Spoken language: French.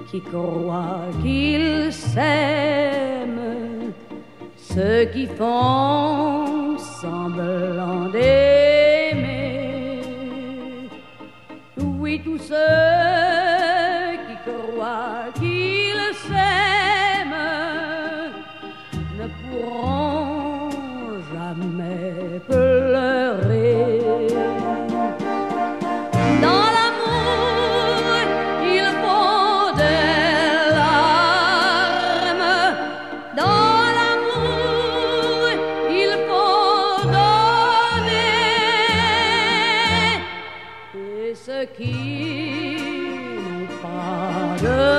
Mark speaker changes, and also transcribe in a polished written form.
Speaker 1: qui croient qu'ils s'aiment, ceux qui font semblant d'aimer. Oui, tous ceux qui croient qu'ils s'aiment ne pourront jamais pleurer. Dans l'amour, il faut des larmes. Dans l'amour, il faut donner. Et ceux qui n'ont pas de